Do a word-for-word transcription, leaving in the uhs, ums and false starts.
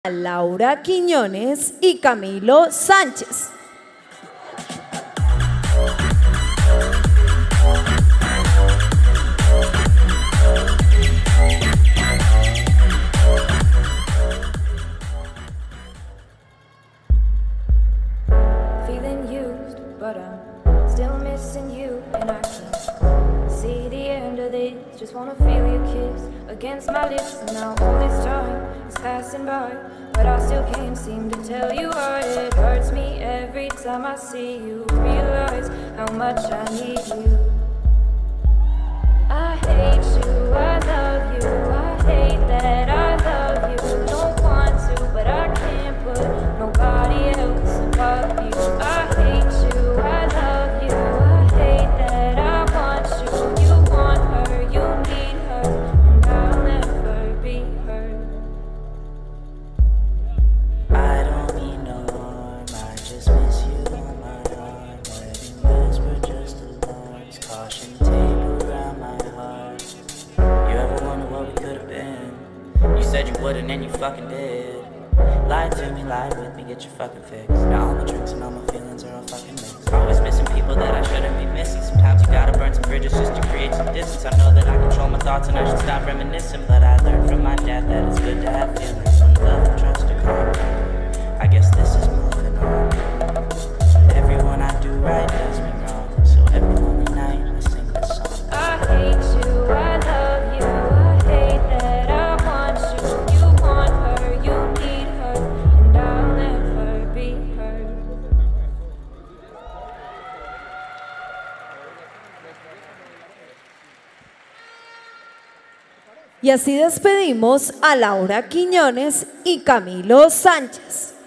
Laura Quiñonez y Camilo Sánchez. Feeling used, but I'm still missing you, and I can't see the end of this. Just wanna feel your kiss against my lips, and now all this time is passing by, but I still can't seem to tell you why. It hurts me every time I see you, realize how much I need you. I hate you, I love you, I hate that I love you. Don't want to, but I can't put nobody else above you. I hate you, I love you, I hate that I want you. You want her, you need her, and I'll never be her. I don't need no harm, I just miss you on my arm. Wedding bells were just alarms, caution tape around my heart. You ever wonder what we could have been? You said you wouldn't and you fucking did. Lie to me, lie with me, get your fucking fix. Now all my drinks and all my feelings are all fucking mixed. Always missing people that I shouldn't be missing. Sometimes you gotta burn some bridges just to create some distance. I know that I control my thoughts and I should stop reminiscing, but I learned from my dad that it's good to have feelings when love and trust are gone. I guess this is moving on. Everyone I do right does me wrong, so every lonely night I sing this song. I hate you, I love you, I hate that I want you. You want her, you need her, and I'll never be her. Y así despedimos a Laura Quiñonez y Camilo Sánchez.